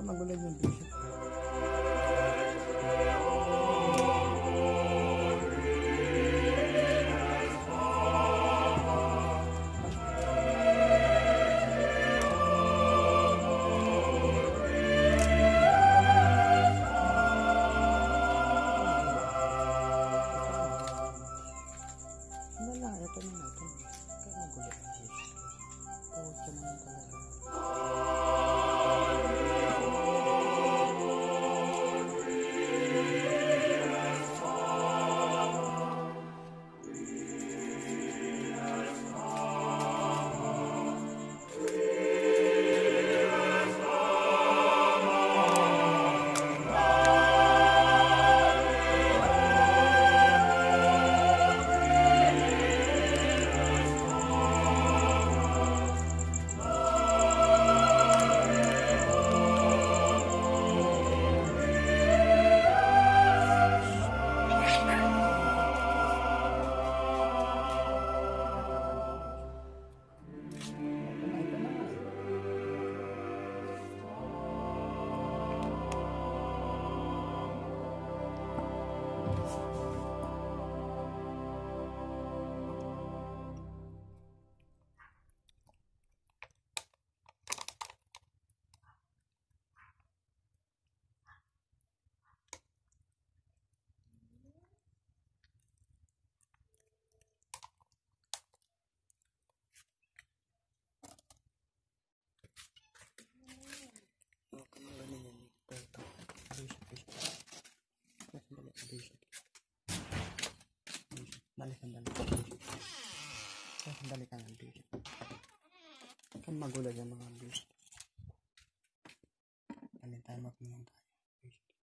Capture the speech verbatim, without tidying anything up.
magulo yung bisyo. Wala, ito na ito. Kaya magulo yung bisyo. Pucha naman talaga. Sandali, sandali. Sandali ka ng bisyo. Kan magulo yung mga bisyo. Ano tayo magmiyang tayo.